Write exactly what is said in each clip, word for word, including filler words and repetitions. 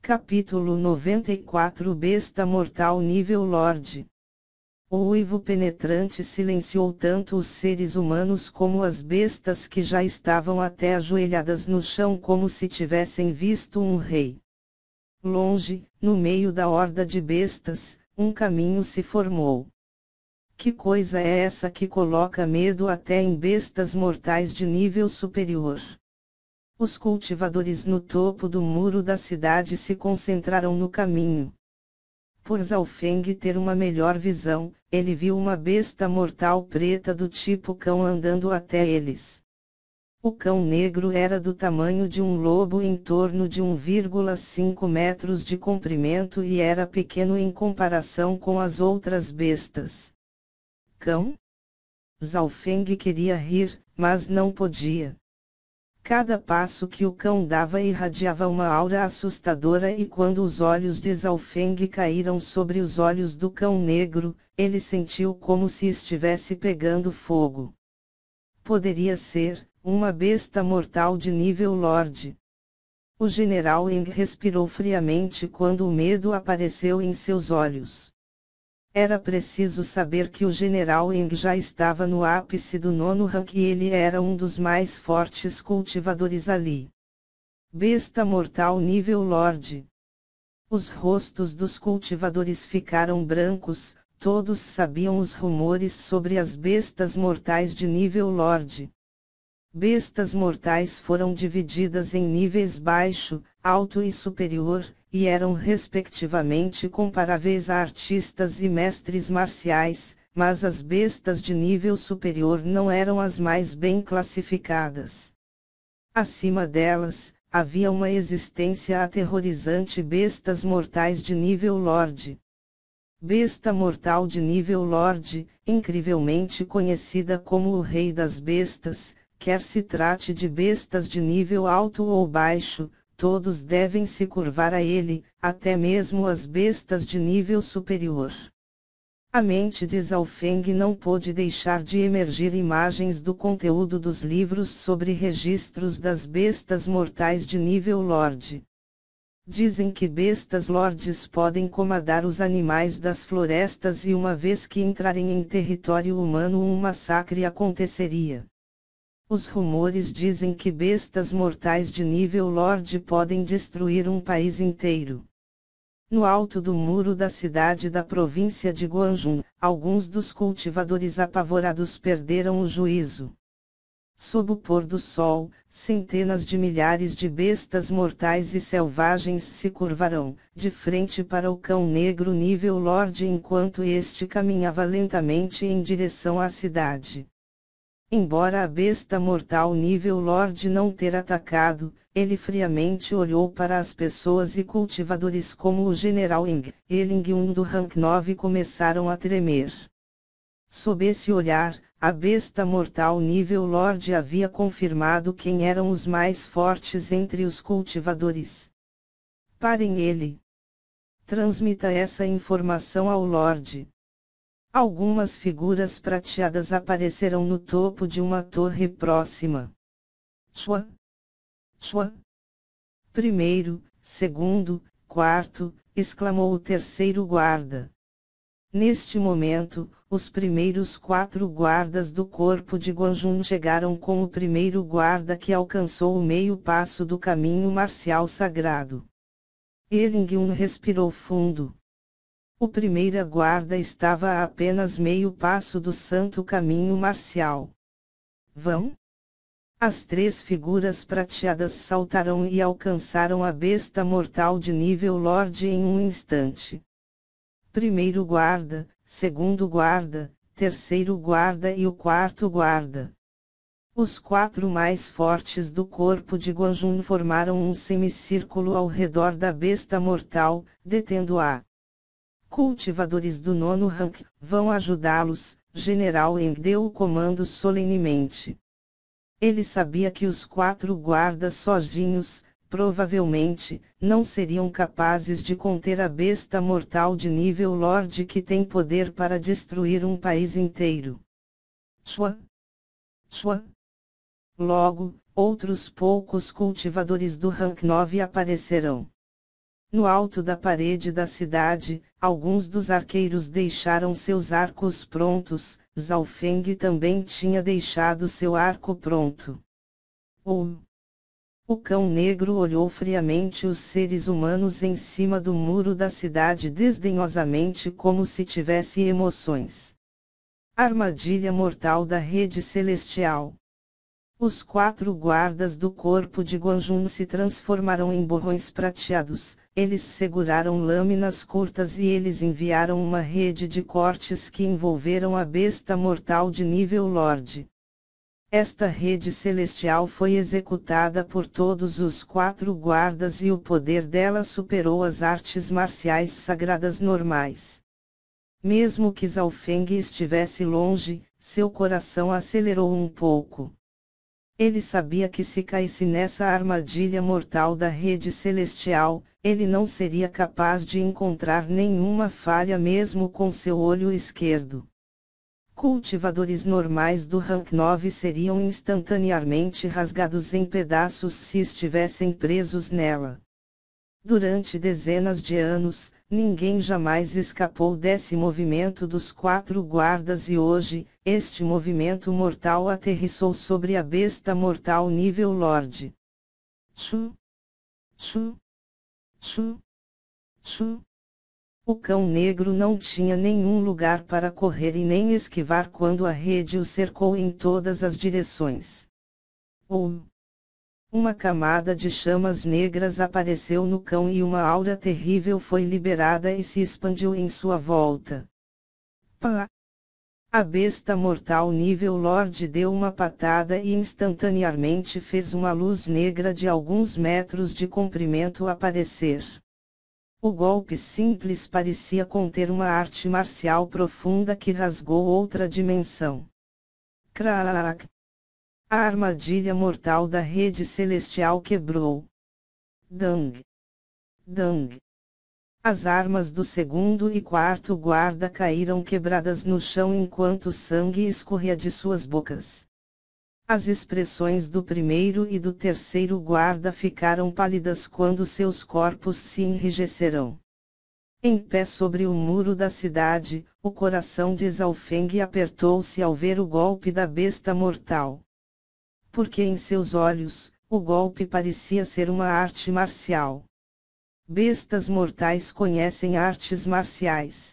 Capítulo noventa e quatro Besta Mortal Nível Lorde. O uivo penetrante silenciou tanto os seres humanos como as bestas que já estavam até ajoelhadas no chão como se tivessem visto um rei. Longe, no meio da horda de bestas, um caminho se formou. Que coisa é essa que coloca medo até em bestas mortais de nível superior? Os cultivadores no topo do muro da cidade se concentraram no caminho. Por Zhaofeng ter uma melhor visão, ele viu uma besta mortal preta do tipo cão andando até eles. O cão negro era do tamanho de um lobo em torno de um vírgula cinco metros de comprimento e era pequeno em comparação com as outras bestas. Cão? Zhaofeng queria rir, mas não podia. Cada passo que o cão dava irradiava uma aura assustadora e quando os olhos de Zhaofeng caíram sobre os olhos do cão negro, ele sentiu como se estivesse pegando fogo. Poderia ser uma besta mortal de nível Lorde. O general Eng respirou friamente quando o medo apareceu em seus olhos. Era preciso saber que o general Eng já estava no ápice do nono rank e ele era um dos mais fortes cultivadores ali. Besta mortal nível Lorde. Os rostos dos cultivadores ficaram brancos, todos sabiam os rumores sobre as bestas mortais de nível Lorde. Bestas mortais foram divididas em níveis baixo, alto e superior, e eram respectivamente comparáveis a artistas e mestres marciais, mas as bestas de nível superior não eram as mais bem classificadas. Acima delas, havia uma existência aterrorizante: bestas mortais de nível Lorde. Besta mortal de nível Lorde, incrivelmente conhecida como o Rei das Bestas, quer se trate de bestas de nível alto ou baixo, todos devem se curvar a ele, até mesmo as bestas de nível superior. A mente de Zhaofeng não pôde deixar de emergir imagens do conteúdo dos livros sobre registros das bestas mortais de nível Lorde. Dizem que bestas lordes podem comandar os animais das florestas e uma vez que entrarem em território humano um massacre aconteceria. Os rumores dizem que bestas mortais de nível Lorde podem destruir um país inteiro. No alto do muro da cidade da província de Guanjun, alguns dos cultivadores apavorados perderam o juízo. Sob o pôr do sol, centenas de milhares de bestas mortais e selvagens se curvarão, de frente para o cão negro nível Lorde enquanto este caminhava lentamente em direção à cidade. Embora a besta mortal nível Lorde não ter atacado, ele friamente olhou para as pessoas e cultivadores como o general Eng, Eling e um do rank nove começaram a tremer. Sob esse olhar, a besta mortal nível Lorde havia confirmado quem eram os mais fortes entre os cultivadores. Parem ele. Transmita essa informação ao Lorde. Algumas figuras prateadas apareceram no topo de uma torre próxima. Chua! Chua! Primeiro, segundo, quarto, exclamou o terceiro guarda. Neste momento, os primeiros quatro guardas do corpo de Guanjun chegaram com o primeiro guarda que alcançou o meio passo do caminho marcial sagrado. Eling respirou fundo. O primeira guarda estava a apenas meio passo do santo caminho marcial. Vão? As três figuras prateadas saltaram e alcançaram a besta mortal de nível Lorde em um instante. Primeiro guarda, segundo guarda, terceiro guarda e o quarto guarda. Os quatro mais fortes do corpo de Guanjun formaram um semicírculo ao redor da besta mortal, detendo-a. Cultivadores do nono rank, vão ajudá-los, General Eng deu o comando solenemente. Ele sabia que os quatro guardas sozinhos, provavelmente, não seriam capazes de conter a besta mortal de nível Lorde que tem poder para destruir um país inteiro. Chua! Chua! Logo, outros poucos cultivadores do rank nove aparecerão. No alto da parede da cidade, alguns dos arqueiros deixaram seus arcos prontos, Zhao Feng também tinha deixado seu arco pronto. O O cão negro olhou friamente os seres humanos em cima do muro da cidade desdenhosamente como se tivesse emoções. Armadilha mortal da rede celestial. Os quatro guardas do corpo de Guanjun se transformaram em borrões prateados, eles seguraram lâminas curtas e eles enviaram uma rede de cortes que envolveram a besta mortal de nível Lorde. Esta rede celestial foi executada por todos os quatro guardas e o poder dela superou as artes marciais sagradas normais. Mesmo que Zhao Feng estivesse longe, seu coração acelerou um pouco. Ele sabia que se caísse nessa armadilha mortal da rede celestial, ele não seria capaz de encontrar nenhuma falha mesmo com seu olho esquerdo. Cultivadores normais do rank nove seriam instantaneamente rasgados em pedaços se estivessem presos nela. Durante dezenas de anos, ninguém jamais escapou desse movimento dos quatro guardas e hoje, este movimento mortal aterrissou sobre a besta mortal nível Lorde. Chu! Chu! Chu! Chu! O cão negro não tinha nenhum lugar para correr e nem esquivar quando a rede o cercou em todas as direções. Ou uma camada de chamas negras apareceu no cão e uma aura terrível foi liberada e se expandiu em sua volta. Pá! A besta mortal nível Lorde deu uma patada e instantaneamente fez uma luz negra de alguns metros de comprimento aparecer. O golpe simples parecia conter uma arte marcial profunda que rasgou outra dimensão. Crack! A armadilha mortal da rede celestial quebrou. Dang! Dang! As armas do segundo e quarto guarda caíram quebradas no chão enquanto sangue escorria de suas bocas. As expressões do primeiro e do terceiro guarda ficaram pálidas quando seus corpos se enrijeceram. Em pé sobre o muro da cidade, o coração de Zhao Feng apertou-se ao ver o golpe da besta mortal. Porque em seus olhos, o golpe parecia ser uma arte marcial. Bestas mortais conhecem artes marciais.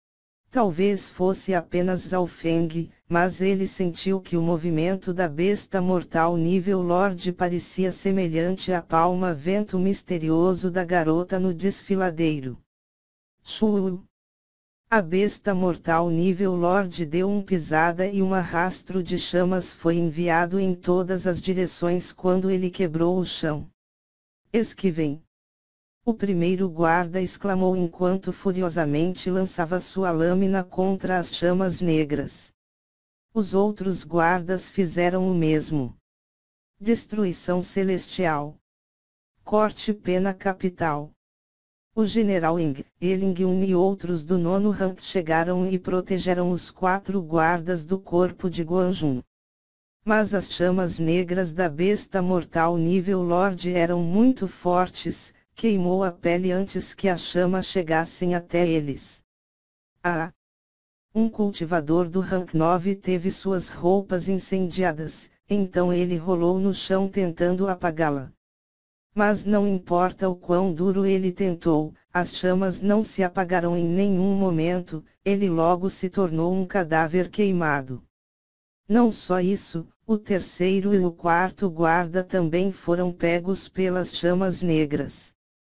Talvez fosse apenas Zhao Feng, mas ele sentiu que o movimento da besta mortal nível Lorde parecia semelhante à palma-vento misterioso da garota no desfiladeiro. Shuu! A besta mortal nível Lorde deu uma pisada e um arrastro de chamas foi enviado em todas as direções quando ele quebrou o chão. Esquivem! O primeiro guarda exclamou enquanto furiosamente lançava sua lâmina contra as chamas negras. Os outros guardas fizeram o mesmo. Destruição celestial. Corte pena capital. O general Ing, Eling-un e outros do nono rank chegaram e protegeram os quatro guardas do corpo de Guanjun. Mas as chamas negras da besta mortal nível Lorde eram muito fortes, queimou a pele antes que as chamas chegassem até eles. Ah! Um cultivador do rank nove teve suas roupas incendiadas, então ele rolou no chão tentando apagá-la. Mas não importa o quão duro ele tentou, as chamas não se apagaram em nenhum momento, ele logo se tornou um cadáver queimado. Não só isso, o terceiro e o quarto guarda também foram pegos pelas chamas negras.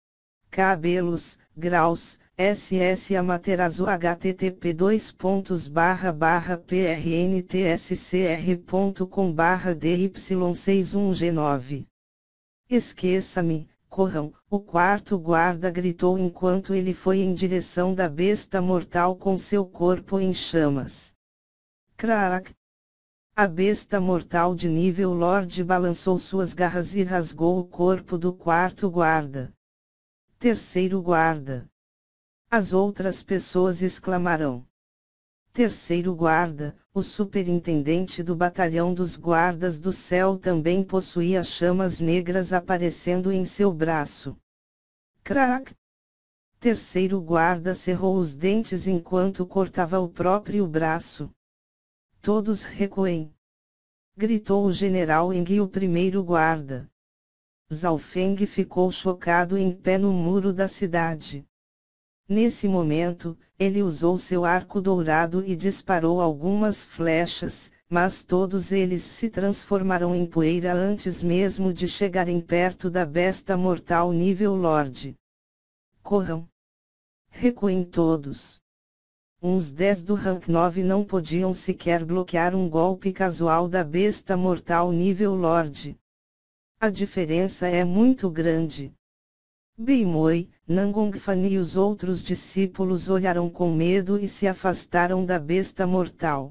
Cabelos, graus, S S Amaterasu http dois pontos barra barra prntscr.com barra dy seis um g nove. Esqueça-me, corram, o quarto guarda gritou enquanto ele foi em direção da besta mortal com seu corpo em chamas. Crack! A besta mortal de nível Lorde balançou suas garras e rasgou o corpo do quarto guarda. Terceiro guarda. As outras pessoas exclamaram. Terceiro guarda, o superintendente do batalhão dos guardas do céu também possuía chamas negras aparecendo em seu braço. Crack! Terceiro guarda cerrou os dentes enquanto cortava o próprio braço. Todos recuem! Gritou o general Eng, o primeiro guarda. Zhao Feng ficou chocado em pé no muro da cidade. Nesse momento, ele usou seu arco dourado e disparou algumas flechas, mas todos eles se transformaram em poeira antes mesmo de chegarem perto da besta mortal nível Lorde. Corram! Recuem todos! Uns dez do rank nove não podiam sequer bloquear um golpe casual da besta mortal nível Lorde. A diferença é muito grande. Beimoi, Nangongfan e os outros discípulos olharam com medo e se afastaram da besta mortal.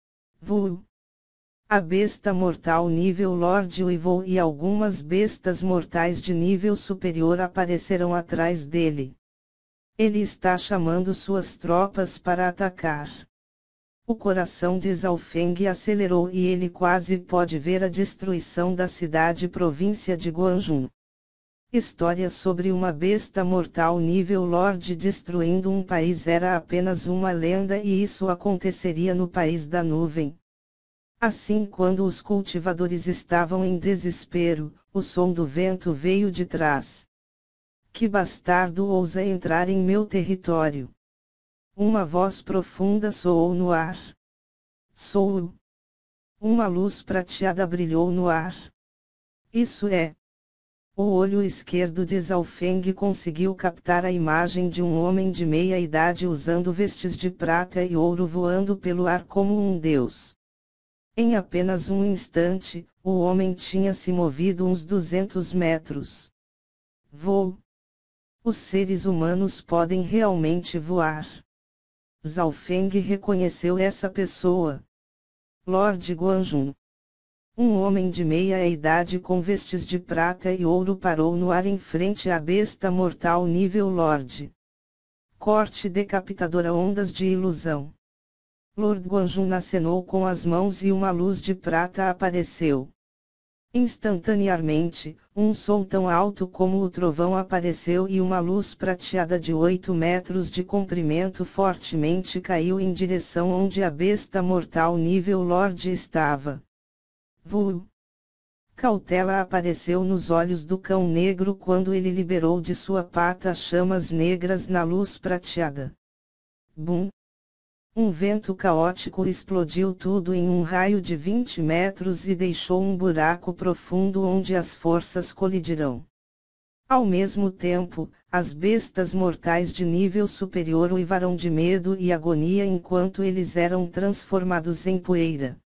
Vu! A besta mortal nível Lorde uivou e algumas bestas mortais de nível superior apareceram atrás dele. Ele está chamando suas tropas para atacar. O coração de Zhao Feng acelerou e ele quase pode ver a destruição da cidade-província de Guanjun. História sobre uma besta mortal nível Lorde destruindo um país era apenas uma lenda e isso aconteceria no país da nuvem. Assim, quando os cultivadores estavam em desespero, o som do vento veio de trás. Que bastardo ousa entrar em meu território? Uma voz profunda soou no ar. Sou. Uma luz prateada brilhou no ar. Isso é. O olho esquerdo de Zhao Feng conseguiu captar a imagem de um homem de meia idade usando vestes de prata e ouro voando pelo ar como um deus. Em apenas um instante, o homem tinha se movido uns duzentos metros. Voo! Os seres humanos podem realmente voar. Zhao Feng reconheceu essa pessoa. Lorde Guanjun. Um homem de meia idade com vestes de prata e ouro parou no ar em frente à besta mortal nível Lorde. Corte decapitadora ondas de ilusão. Lord Guanjun acenou com as mãos e uma luz de prata apareceu. Instantaneamente, um som tão alto como o trovão apareceu e uma luz prateada de oito metros de comprimento fortemente caiu em direção onde a besta mortal nível Lorde estava. Vu! Cautela apareceu nos olhos do cão negro quando ele liberou de sua pata chamas negras na luz prateada. Bum! Um vento caótico explodiu tudo em um raio de vinte metros e deixou um buraco profundo onde as forças colidirão. Ao mesmo tempo, as bestas mortais de nível superior uivaram de medo e agonia enquanto eles eram transformados em poeira.